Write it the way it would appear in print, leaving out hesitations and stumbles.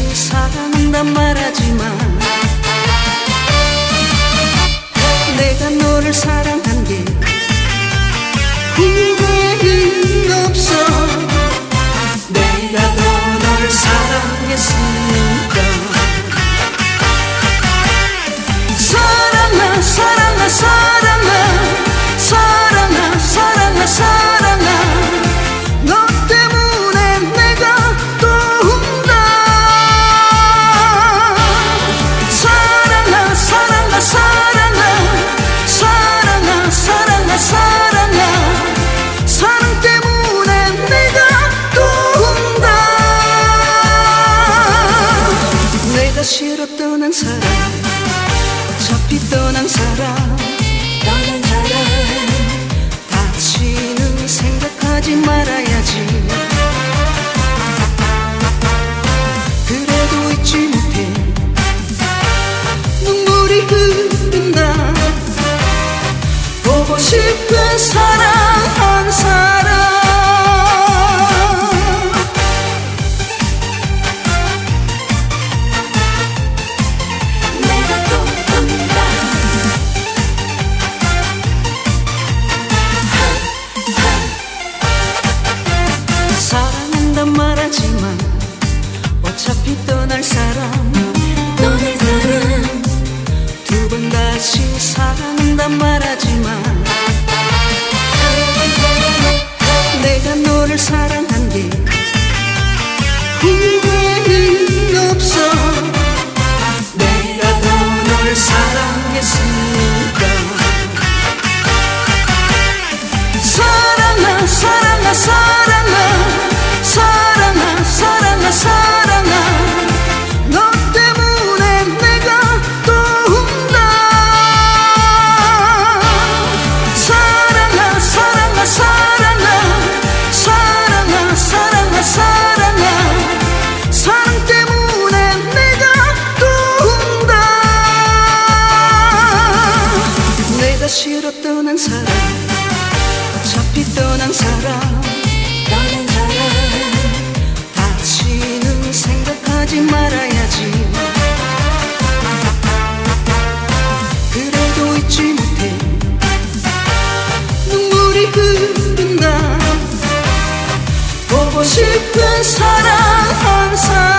다시 사랑한단 말하지만 내가 너를 사랑한 게 후회는 없어. 내가 더 널 사랑했으니까. 사랑아 사랑아 사랑아 사랑아 사랑아 사랑아 너 때문에 내가 또 운다. 사랑아 사랑아 사랑아 사랑아 사랑아 사랑아 사랑 때문에 내가 또 운다. 내가 싫어 떠난 사람, 어차피 떠난 사람, 다시는 생각하지 말아야지. 그래도 잊지 못해 눈물이 흐른다. 보고 싶은 사랑 한 사람. 사랑한단 말하지만 어차피 떠날 사람, 두 번 다시 사랑한단 말하지만 내가 너를 사랑한 게 후회는 없어. 내가 더 널 사랑했으니까. 사랑아 사랑아 사랑아 사랑아 사랑아 사랑아 너 때문에 내가 또 운다. 사랑아 사랑아 사랑아 사랑아 사랑아 사랑아 사랑 때문에 내가 또 운다. 내가 싫어 떠난 사람, 어차피 떠난 사람, 다시는 생각하지 말아야지. 그래도 잊지 못해 눈물이 흐른다. 보고 싶은 사랑 한 사람.